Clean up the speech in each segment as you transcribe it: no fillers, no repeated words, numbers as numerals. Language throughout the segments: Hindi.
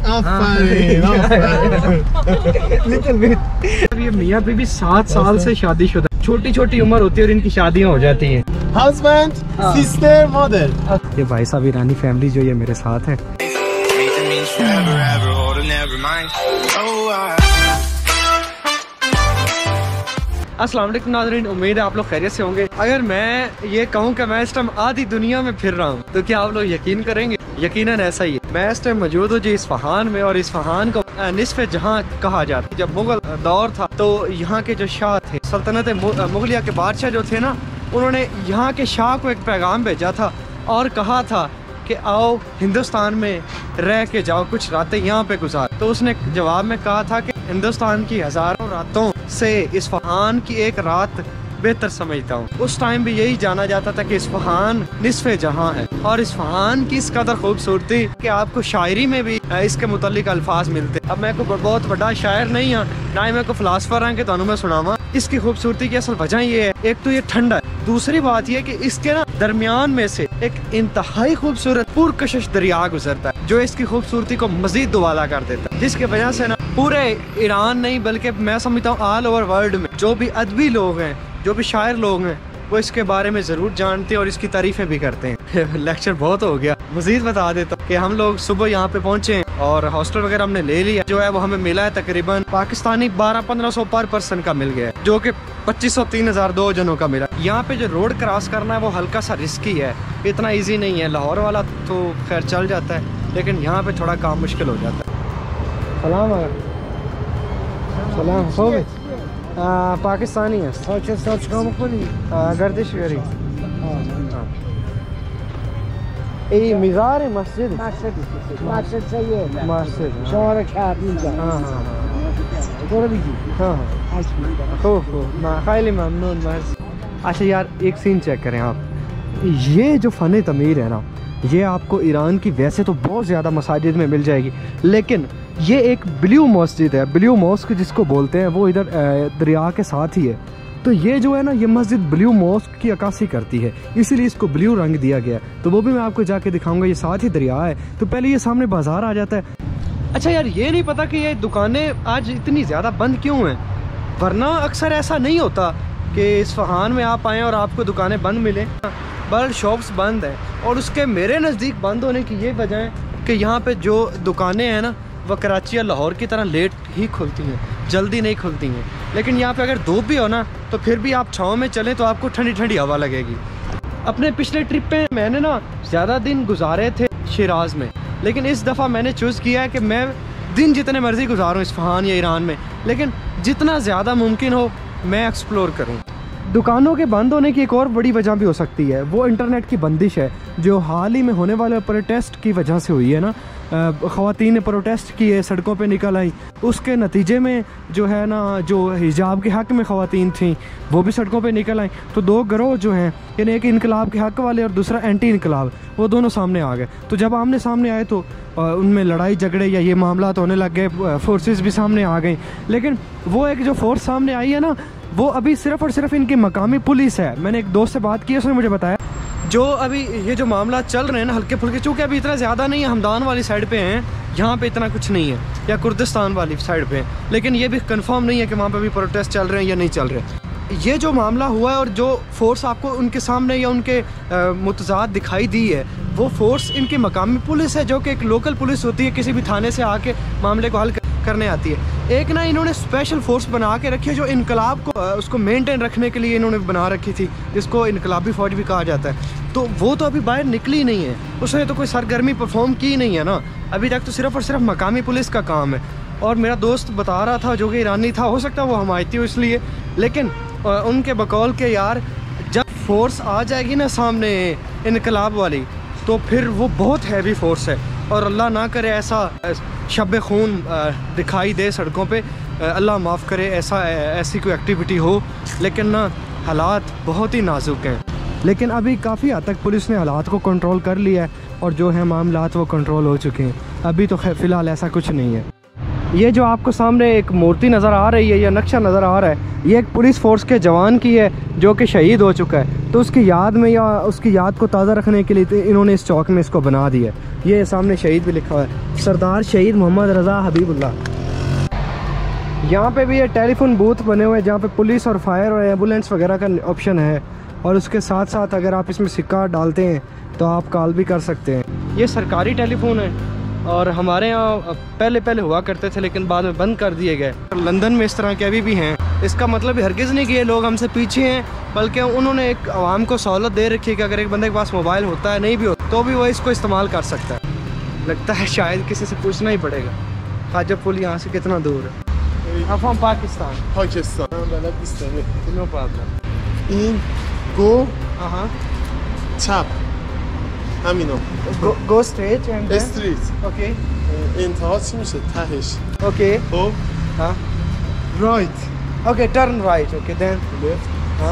ये मियाँ बीवी 7 साल से शादीशुदा, छोटी छोटी उम्र होती है और इनकी शादियाँ हो जाती हैं। Husband, sister, mother. ये भाई साहब ईरानी फैमिली जो ये मेरे साथ है। अस्सलाम वालेकुम नाज़रीन, उम्मीद है आप लोग खैरियत से होंगे। अगर मैं ये कहूँ कि मैं इस टाइम आधी दुनिया में फिर रहा हूँ तो क्या आप लोग यकीन करेंगे? यकीनन ऐसा ही है। मैं इस टाइम मौजूद हूँ जी इस्फहान में, और इस्फहान को निस्फ़े जहाँ कहा जाता है। जब मुगल दौर था तो यहाँ के जो शाह थे, सल्तनत मुगलिया के बादशाह जो थे ना, उन्होंने यहाँ के शाह को एक पैगाम भेजा था और कहा था कि आओ हिंदुस्तान में रह के जाओ, कुछ रातें यहाँ पे गुजार। तो उसने जवाब में कहा था कि हिंदुस्तान की हज़ारों रातों से इस्फहान की एक रात बेहतर समझता हूँ। उस टाइम भी यही जाना जाता था कि इस्फहान निस्फ़े जहाँ है, और इस्फहान की इस कदर खूबसूरती कि आपको शायरी में भी इसके मुतालिक अल्फाज मिलते। अब मैं कोई बहुत बड़ा शायर नहीं हूँ, ना ही मैं कोई फिलासफर हूँ कि तुहानू मैं सुनावा। इसकी खूबसूरती की असल वजह ये है, एक तो ये ठंडा है, दूसरी बात ये कि इसके ना दरमियान में से एक इंतहाई खूबसूरत पुरकशिश दरिया गुजरता है जो इसकी खूबसूरती को मजीद दुबाला कर देता है, जिसकी वजह से ना पूरे ईरान नहीं बल्कि मैं समझता हूँ ऑल ओवर वर्ल्ड में जो भी अदबी लोग हैं, जो भी शायर लोग हैं, वो इसके बारे में ज़रूर जानते हैं और इसकी तारीफ़ें भी करते हैं। लेक्चर बहुत हो गया, मज़ीद बता देता हूँ कि हम लोग सुबह यहाँ पे पहुँचे हैं और हॉस्टल वगैरह हमने ले लिया। जो है वो हमें मिला है तकरीबन पाकिस्तानी 1200-1500 पर पर्सन का मिल गया है, जो कि 2500-3000 2 जनों का मिला। यहाँ पे जो रोड क्रॉस करना है वो हल्का सा रिस्की है, इतना ईजी नहीं है। लाहौर वाला तो खैर चल जाता है, लेकिन यहाँ पे थोड़ा काम मुश्किल हो जाता है। सलाम सलाम हो गए पाकिस्तानी है गर्दिश करी मिज़ार मस्जिद अच्छा यार एक सीन चेक करें आप, ये जो फ़न तमीर है ना, ये आपको ईरान की वैसे तो बहुत ज़्यादा मसाजिद में मिल जाएगी, लेकिन ये एक ब्लू मस्जिद है, ब्लू मॉस्क जिसको बोलते हैं, वो इधर दरिया के साथ ही है। तो ये जो है ना, ये मस्जिद ब्लू मॉस्क की अक्कासी करती है, इसीलिए इसको ब्लू रंग दिया गया। तो वो भी मैं आपको जाके दिखाऊंगा, ये साथ ही दरिया है। तो पहले ये सामने बाजार आ जाता है। अच्छा यार, ये नहीं पता कि ये दुकानें आज इतनी ज़्यादा बंद क्यों हैं, वरना अक्सर ऐसा नहीं होता कि इस्फहान में आप आएँ और आपको दुकानें बंद मिलें। बल्कि शॉप्स बंद हैं, और उसके मेरे नज़दीक बंद होने की ये वजह है कि यहाँ पे जो दुकानें हैं ना, वह कराची या लाहौर की तरह लेट ही खुलती हैं, जल्दी नहीं खुलती हैं। लेकिन यहाँ पे अगर धूप भी हो ना, तो फिर भी आप छाँव में चलें तो आपको ठंडी ठंडी हवा लगेगी। अपने पिछले ट्रिप पे मैंने ना ज़्यादा दिन गुजारे थे शिराज में, लेकिन इस दफ़ा मैंने चूज़ किया है कि मैं दिन जितने मर्ज़ी गुजारूँ इस्फहान या ईरान में, लेकिन जितना ज़्यादा मुमकिन हो मैं एक्सप्लोर करूँ। दुकानों के बंद होने की एक और बड़ी वजह भी हो सकती है, वो इंटरनेट की बंदिश है, जो हाल ही में होने वाले प्रोटेस्ट की वजह से हुई है ना। ख़वातीन ने प्रोटेस्ट किए, सड़कों पे निकल आई, उसके नतीजे में जो है ना, जो हिजाब के हक़ में ख़वातीन थीं वो भी सड़कों पे निकल आई। तो दो गिरोह जो हैं, यानी एक इनकलाब के हक़ वाले और दूसरा एंटी इनकलाब, वो दोनों सामने आ गए। तो जब आमने सामने आए तो उनमें लड़ाई झगड़े या ये मामला होने लग गए, फोर्सेस भी सामने आ गई। लेकिन वो एक जो फोर्स सामने आई है ना, वो अभी सिर्फ़ और सिर्फ इनकी मकामी पुलिस है। मैंने एक दोस्त से बात की, उसने मुझे बताया जो अभी ये जो मामला चल रहे हैं ना हल्के फुल्के, चूँकि अभी इतना ज़्यादा नहीं है, हमदान वाली साइड पे हैं, यहाँ पे इतना कुछ नहीं है, या कुर्दिस्तान वाली साइड पे है, लेकिन ये भी कंफर्म नहीं है कि वहाँ पे भी प्रोटेस्ट चल रहे हैं या नहीं चल रहे। ये जो मामला हुआ है और जो फोर्स आपको उनके सामने या उनके मुतज़ाद दिखाई दी है, वो फोर्स इनकी मकामी पुलिस है, जो कि एक लोकल पुलिस होती है, किसी भी थाने से आके मामले को हल करने आती है। एक ना इन्होंने स्पेशल फोर्स बना के रखी है, जो इनकलाब को उसको मेंटेन रखने के लिए इन्होंने बना रखी थी, जिसको इनकलाबी फौज भी कहा जाता है। तो वो तो अभी बाहर निकली नहीं है, उसने तो कोई सरगर्मी परफॉर्म की नहीं है ना अभी तक, तो सिर्फ़ और सिर्फ मकामी पुलिस का काम है। और मेरा दोस्त बता रहा था, जो कि ईरानी था, हो सकता है वो हमायती हो इसलिए, लेकिन उनके बकौल के यार, जब फोर्स आ जाएगी ना सामने इनकलाब वाली, तो फिर वो बहुत हैवी फोर्स है, और अल्लाह ना करे ऐसा शब खून दिखाई दे सड़कों पे, अल्लाह माफ़ करे ऐसी कोई एक्टिविटी हो। लेकिन ना हालात बहुत ही नाजुक हैं, लेकिन अभी काफ़ी हद तक पुलिस ने हालात को कंट्रोल कर लिया है, और जो है मामलात वो कंट्रोल हो चुके हैं। अभी तो फ़िलहाल ऐसा कुछ नहीं है। ये जो आपको सामने एक मूर्ति नज़र आ रही है या नक्शा नज़र आ रहा है, ये एक पुलिस फोर्स के जवान की है जो कि शहीद हो चुका है। तो उसकी याद में या उसकी याद को ताज़ा रखने के लिए तो इन्होंने इस चौक में इसको बना दिया है। ये सामने शहीद भी लिखा हुआ है, सरदार शहीद मोहम्मद रज़ा हबीबुल्लाह। यहाँ पे भी ये टेलीफोन बूथ बने हुए हैं जहाँ पे पुलिस और फायर और एम्बुलेंस वगैरह का ऑप्शन है, और उसके साथ साथ अगर आप इसमें सिक्का डालते हैं तो आप कॉल भी कर सकते हैं। ये सरकारी टेलीफोन है और हमारे यहाँ पहले हुआ करते थे लेकिन बाद में बंद कर दिए गए। लंदन में इस तरह के अभी भी हैं। इसका मतलब भी हरगिज़ नहीं कि ये लोग हमसे पीछे हैं, बल्कि उन्होंने एक आवाम को सहूलत दे रखी है कि अगर एक बंदे के पास मोबाइल होता है, नहीं भी हो तो भी वो इसको इस्तेमाल कर सकता है। लगता है शायद किसी से पूछना ही पड़ेगा ख्वाजा पुल यहाँ से कितना दूर है। आप हम पाकिस्तान नो प्रॉब्लम। इन गो हाँ chap همینو go straight and then street okay انتها چی میشه تهش okay خب ها right okay turn right okay then left ها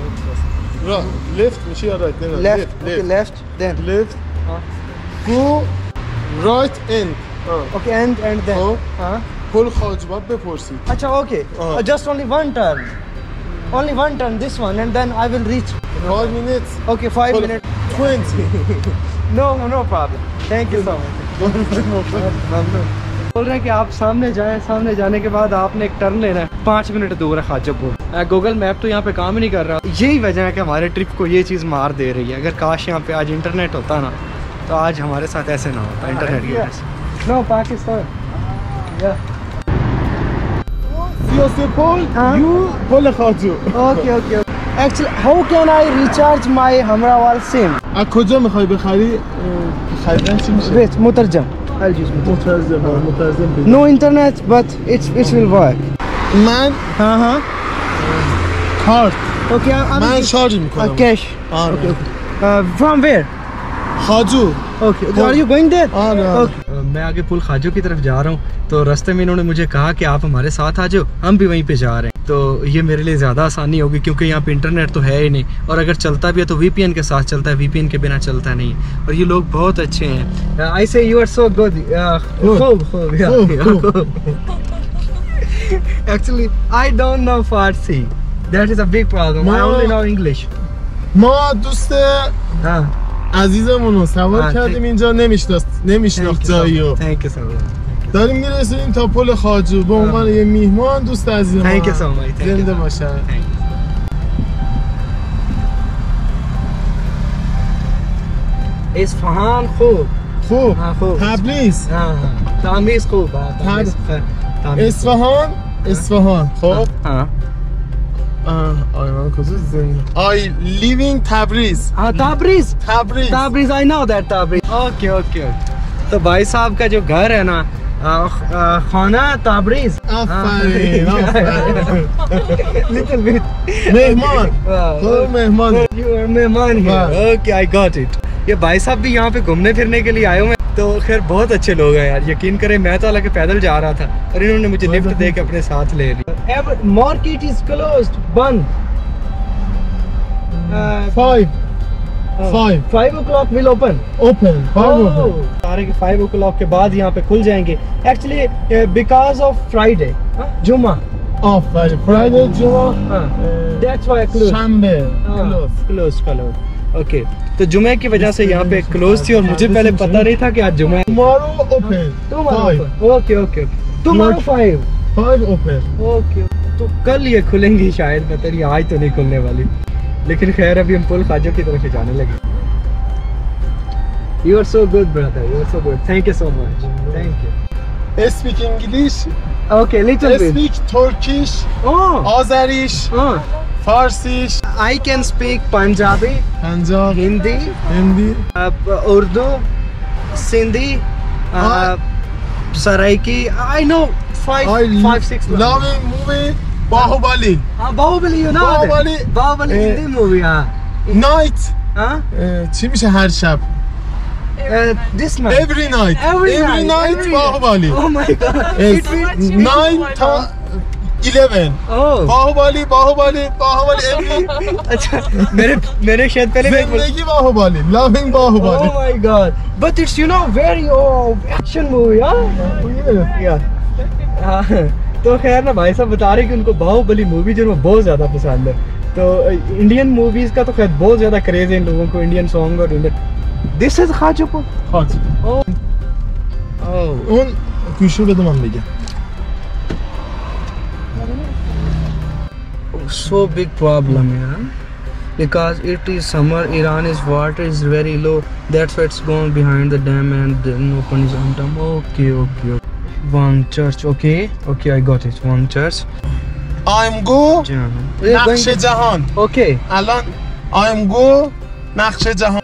left میشه یا right نه left okay left then left ها go right end okay and then خب ها پل خواجباب بپرسید अच्छा okay just only one turn this one and then I will reach 5 minutes okay 5 minutes 20 no problem thank you so much बोल रहे हैं कि आप सामने जाएं, सामने जाने के बाद आपने एक टर्न लेना है, 5 मिनट दूर है ख्वाजापुर। गूगल मैप तो यहाँ पे काम ही नहीं कर रहा। यही वजह है कि हमारे ट्रिप को ये चीज़ मार दे रही है। अगर काश यहाँ पे आज इंटरनेट होता ना तो आज हमारे साथ ऐसे ना होता इंटरनेट की वजह से। No Pakistan سیاسی پل یو پل خواجو اوکی actually how can I recharge my Hamrawal SIM از کجا میخوای بخری خریدن چی میشه wait مترجم I'll use مترجم no internet but it will work من ها کارت okay من شارژ میکنم cash okay from where kaju okay are you going there okay मैं आगे पुल खाजू की तरफ जा रहा हूँ। तो रास्ते में इन्होंने मुझे कहा कि आप हमारे साथ आ जाओ, हम भी वहीं पे जा रहे हैं। तो ये मेरे लिए ज़्यादा आसानी होगी क्योंकि यहाँ पे इंटरनेट तो है ही नहीं, और अगर चलता भी है तो VPN के साथ चलता है, VPN के बिना चलता नहीं। और ये लोग बहुत अच्छे हैं। I say you are so good actually I don't know Farsi, that is a big problem. I only know English. ما دوست عزیزمون رو سوار کردیم اینجا، نمیشناخت جاییو. Thank you so much. داریم میرسیم تا پل خواجو به عنوان یه میهمان دوست عزیز ما. Thank you so much. زنده باشن. اصفهان خوب تبریز تمیز خوب اصفهان خب آیمان کجا زنده I live in تبریز تبریز I know that تبریز اوکی तो भाई साहब का जो घर है ना खाना तबरीज little bit मेहमान ओके आई गॉट इट। ये भाई साहब भी यहाँ पे घूमने फिरने के लिए आए हुए, तो खैर बहुत अच्छे लोग हैं यार, यकीन करें। मैं तो हालांकि पैदल जा रहा था और इन्होंने मुझे लिफ्ट दे के अपने साथ ले लिया। मार्केट इज क्लोज्ड, बंद। 5 o'clock will open. सारे के 5 o'clock के बाद यहाँ पे खुल जाएंगे। Actually because of Friday, जुम्मा। Friday जुम्मा। That's why closed. शंबे closed. Okay. तो जुम्मे की वजह से यहाँ पे क्लोज थी और मुझे पहले पता नहीं था कि आज जुम्मा है। Tomorrow open. Okay. Tomorrow 5 open. Okay. तो कल ये खुलेंगी शायद, पता नहीं आज तो नहीं खुलने वाली। लेकिन खैर अभी हम पुल खाजो की तरफ जाने लगे। You are so good brother, you are so good. Thank you so much. Thank you. Speak English. Okay, little bit. Speak Turkish. Azerish. Farsish. I can speak Punjabi. Hindi. Urdu. Sindhi. Saraiki. I know 5-6. Loving movie. Bahubali. Bahubali, you know that? Bahubali Hindi movie. Night. چی میشه هر شب؟ This night. Every night. Every night Bahubali. Oh my god. It's 9 to 11. Bahubali. अच्छा मेरे शायद पहले जिंदगी Bahubali. Loving Bahubali. Oh my god. But it's very action movie, huh? Yeah. हाँ, तो खैर ना भाई साहब बता रहे कि उनको बाहुबली मूवी जो है वो बहुत ज़्यादा पसंद है। तो इंडियन मूवीज़ का तो खैर बहुत ज़्यादा क्रेज़ है इन लोगों को, इंडियन सॉन्ग और इंडियन। दिस इज खाजोको خاط اون گوشو بده من بگم. So big problem here, because it is summer. Iran is water is very low. That's why it's going behind the dam and then opens on dam. Okay. Wang Church. Okay. I got it. Wang Church. I'm go نقش جهان. Okay. الان I'm go نقش جهان.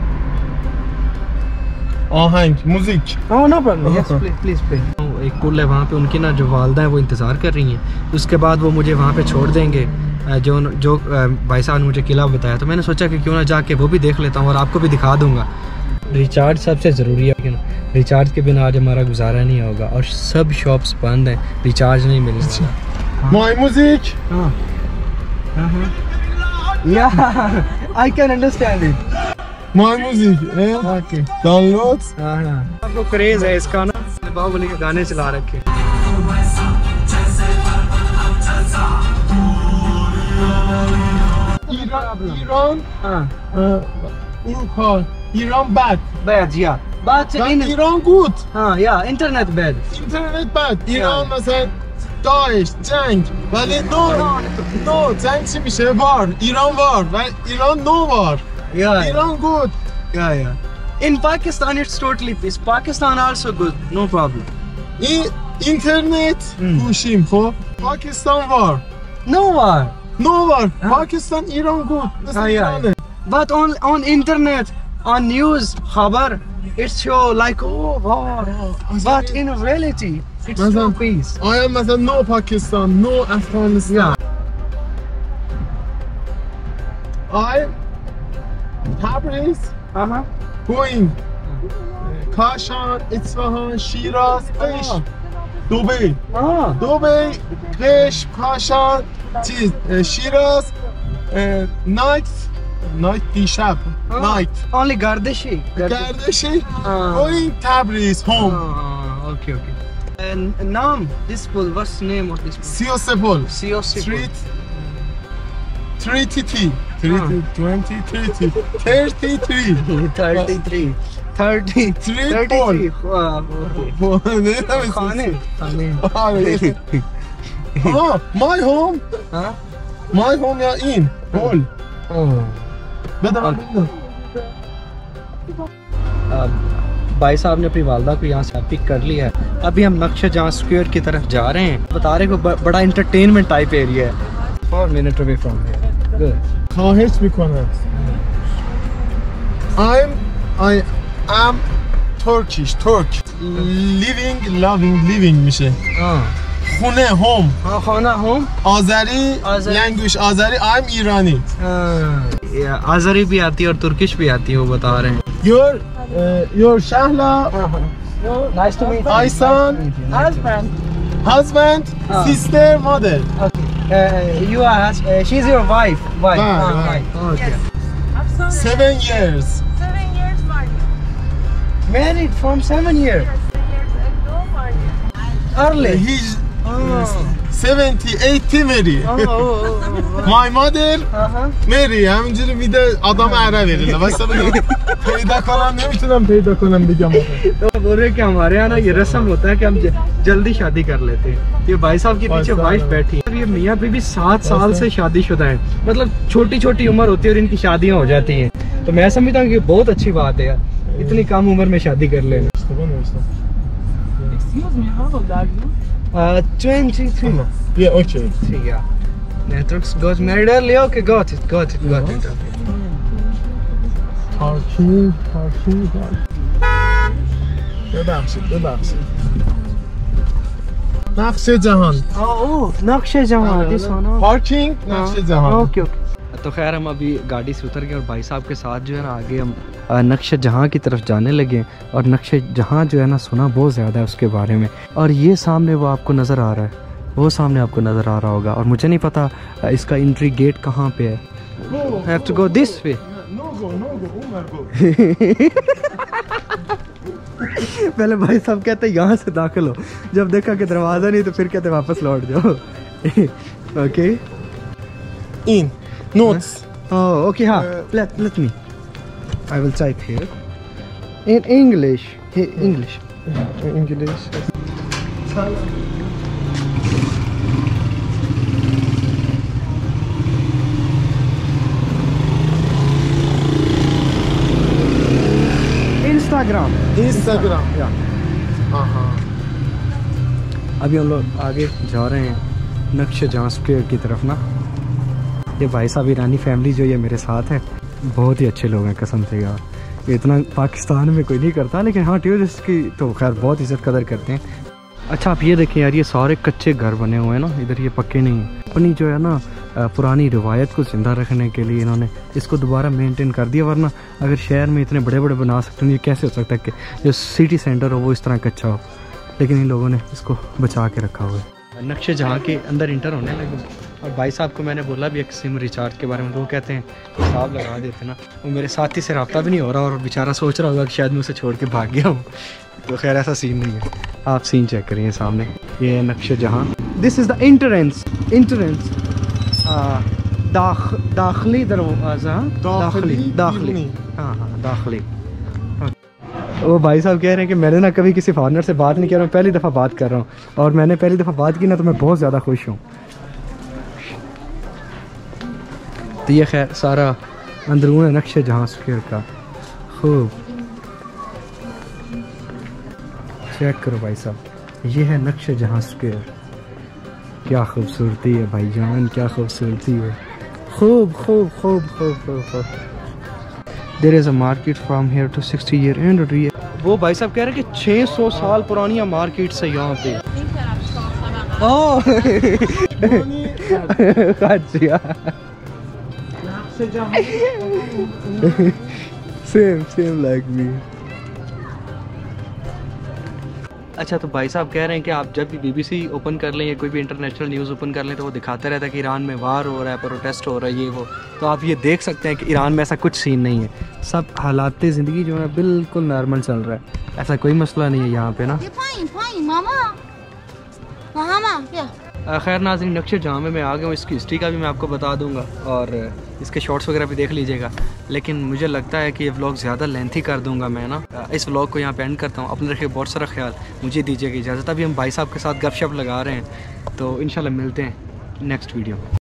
آهنگ موزیک. Oh no problem. Yes, please play. एक पुल है वहाँ पे, उनकी ना जो वालदा है वो इंतज़ार कर रही हैं। उसके बाद वो मुझे वहाँ पे छोड़ देंगे। जो भाई साहब ने मुझे किला बताया, तो मैंने सोचा कि क्यों ना जाके वो भी देख लेता हूँ और आपको भी दिखा दूँगा। रिचार्ज सबसे ज़रूरी है, लेकिन रिचार्ज के बिना आज हमारा गुजारा नहीं होगा और सब शॉप्स बंद हैं, रिचार्ज नहीं मिल रहा। My music. I can understand it. My music download. आपको क्रेज है इसका ना, बाहुबली के गाने चला रखे। ایران اروپا ایران bad yeah, but in ایران good yeah, internet bad. اینترنت bad. ایران مثلا داعش جنگ، ولی نو جنگ چی میشه؟ وار. ایران وار و ایران نو وار. ایران good. In Pakistan it's totally peace. Pakistan also good, no problem. این اینترنت گوشیم خب پاکستان وار. No war. نو وار. پاکستان ایران good. مثل ایرانه. But on internet, on news, خبر, it's show like war. But in reality, it's no peace. آیا مثلا نو پاکستان، نو افغانستان. I Tabriz going Kashan, Isfahan, Shiraz, Qish, Dubai. Dubai, Qish, Kashan, Shiraz, night دیشب night. Only Gardashi. Going Tabriz home. Okay. And Naam, this pool, what's the name of this pool? Siosepol. Street. 33. 33. 33. My home. My home या in hall. भाई साहब ने अपनी वालदा को यहाँ से पिक कर लिया है। अभी हम नक्शा जहाँ स्क्वायर की तरफ जा रहे हैं। बता रहे को बड़ा इंटरटेनमेंट टाइप एरिया है। 4 minutes away from here. Good. خواهش میکنم. I am Turkish. Living میشه. خونه home. خانه home. آذری language آذری. I'm Irani. आज़री भी आती है और तुर्किश भी आती है, वो बता रहे हैं। Your Shahla. Nice to meet you. Aysan. Husband. Sister, mother. You are she's your wife. Right. Okay. 7 years. 7 years married. Married from 7 years. 7 years ago married. Early. He's 70, 80 married. My mother Mary. همینجوری میده آدم عربی ریلا. واسه پیدا کنم نمیتونم پیدا کنم بگم. तो बोल रहे कि हमारे यहाँ ना ये रस्म होता है कि हम जल्दी शादी कर लेते हैं। ये भाई साहब के पीछे वाइफ बैठी है। ये मियाँ बीवी 7 साल से शादीशुदा हैं। मतलब छोटी उम्र होती है और इनकी शादियाँ हो जाती हैं। तो मैं समझता हूँ कि बहुत अच्छी बात है यार, इतनी कम उम्र में शादी कर लेना। Excuse me, how old are you? 23. Yeah, okay. Yeah. Networks got married early. Okay, got it. Parking. ببخشید. نقش جهان. नक्शे जहां। This one. Parking. نقش جهان. ओके। तो खैर हम अभी गाड़ी से उतर गए और भाई साहब के साथ जो है ना आगे हम नक्शे जहाँ की तरफ जाने लगे। और नक्शे जहाँ जो है ना सुना बहुत ज़्यादा है उसके बारे में। और ये सामने वो आपको नज़र आ रहा है, वो सामने आपको नज़र आ रहा होगा। और मुझे नहीं पता इसका एंट्री गेट कहाँ पे है। I have to go this way. No go. पहले भाई साहब कहते यहाँ से दाखिल हो, जब देखा कि दरवाज़ा नहीं तो फिर कहते वापस लौट जाओ। Okay In notes. ओके हाँ, let me I will type here in English. English. Instagram. Yeah. अभी हम लोग आगे जा रहे हैं नक्शे जहाँ स्क्वायर की तरफ ना। ये भाई साहब ईरानी फैमिली जो ये मेरे साथ है, बहुत ही अच्छे लोग हैं कसम से यार। ये इतना पाकिस्तान में कोई नहीं करता, लेकिन हाँ टूरिस्ट की तो खैर बहुत इज्जत कदर करते हैं। अच्छा आप ये देखें यार, ये सारे कच्चे घर बने हुए हैं ना, इधर ये पक्के नहीं हैं। अपनी जो है ना पुरानी रिवायत को ज़िंदा रखने के लिए इन्होंने इसको दोबारा मेंटेन कर दिया, वरना अगर शहर में इतने बड़े बड़े बना सकते हैं, ये कैसे हो सकता है कि जो सिटी सेंटर हो वो इस तरह कच्चा हो, लेकिन इन लोगों ने इसको बचा के रखा हुआ है। नक्शे जहाँ के अंदर इंटर होने लगे, और भाई साहब को मैंने बोला भी एक सिम रिचार्ज के बारे में, तो वो कहते हैं हिसाब लगा देते ना। वो मेरे साथी से रब्ता भी नहीं हो रहा और बेचारा सोच रहा होगा कि शायद मैं उसे छोड़ के भाग गया हूँ, तो खैर ऐसा सीन नहीं है। आप सीन चेक करिए सामने, ये है नक्शे जहाँ। दिस इज़ द एंट्रेंस दाखिली दरवाज़ा, दाखिली हाँ दाखिली। वो भाई साहब कह रहे हैं कि मैंने ना कभी किसी फॉरनर से बात नहीं किया, मैं पहली दफ़ा बात कर रहा हूँ, और मैंने पहली दफ़ा बात की ना तो मैं बहुत ज़्यादा खुश हूँ। तो ये खैर सारा अंदरून है नक्शे जहाँ स्क्वायर का। खूब चेक करो भाई साहब, ये है नक्शे जहाँ स्क्वायर। क्या खूबसूरती है भाईजान, क्या खूबसूरती है। खूब खूब खूब खूब खूब खूब। There is a market from here to 60 year end. वो भाई साहब कह रहे हैं कि 600 साल पुरानी मार्केट से यहाँ पे। Same like me. अच्छा तो भाई साहब कह रहे हैं कि आप जब भी BBC ओपन कर लें या कोई भी इंटरनेशनल न्यूज़ ओपन कर लें तो वो दिखाता रहता है कि ईरान में वार हो रहा है, प्रोटेस्ट हो रहा है, ये वो। तो आप ये देख सकते हैं कि ईरान में ऐसा कुछ सीन नहीं है, सब हालात ज़िंदगी जो है बिल्कुल नॉर्मल चल रहा है, ऐसा कोई मसला नहीं है यहाँ पे ना। खैर नाज़रीन, नक्शे जहाँ में मैं आ गया हूँ, इसकी हिस्ट्री का भी मैं आपको बता दूँगा और इसके शॉर्ट्स वगैरह भी देख लीजिएगा, लेकिन मुझे लगता है कि ये व्लॉग ज़्यादा लेंथी कर दूँगा मैं ना। इस व्लॉग को यहाँ पे एंड करता हूँ। अपने रखिए बहुत सारा ख्याल, मुझे दीजिएगा इजाज़त। अभी हम भाई साहब के साथ गपशप लगा रहे हैं, तो इंशाल्लाह मिलते हैं नेक्स्ट वीडियो में।